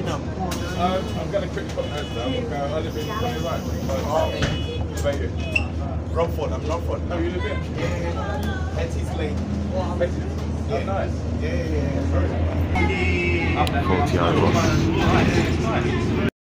now? I'm going to quickly put my hands down. I live in right. What about you? Romford, I'm Romford. Oh, you live here? Yeah. Petty's Lane. Petty's? Yeah. Oh, nice. Yeah. 40 yard loss.